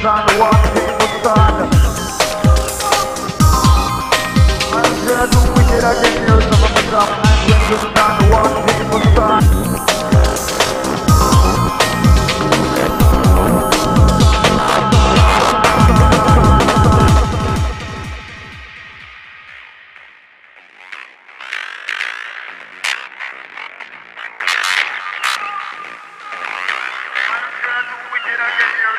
stand, one people stand. I'm gonna do wicked again, here's some of the top. I'm going to stand, one people stand. We did again,